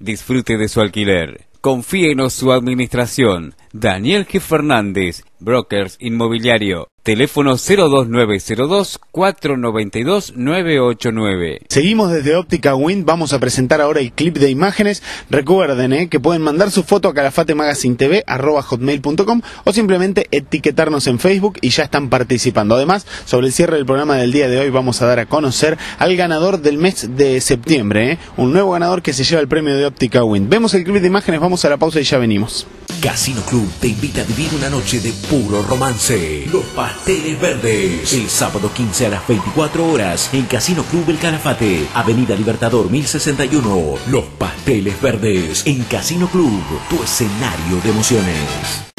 Disfrute de su alquiler. Confíenos su administración. Daniel G. Fernández, Brokers Inmobiliario. Teléfono 02902-492-989. Seguimos desde Óptica Wind, vamos a presentar ahora el clip de imágenes. Recuerden que pueden mandar su foto a calafatemagazinetv@hotmail.com o simplemente etiquetarnos en Facebook y ya están participando. Además, sobre el cierre del programa del día de hoy vamos a dar a conocer al ganador del mes de septiembre, un nuevo ganador que se lleva el premio de Óptica Wind. Vemos el clip de imágenes, vamos a la pausa y ya venimos. Casino Club te invita a vivir una noche de puro romance. Los Pasteles Verdes. El sábado 15 a las 24 horas en Casino Club El Calafate, Avenida Libertador 1061. Los Pasteles Verdes en Casino Club, tu escenario de emociones.